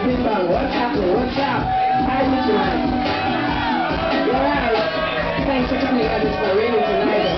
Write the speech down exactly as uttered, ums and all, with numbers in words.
Big Bang, what's happening? What's up? How you doing? You're right. Thanks for coming out. It's raining tonight.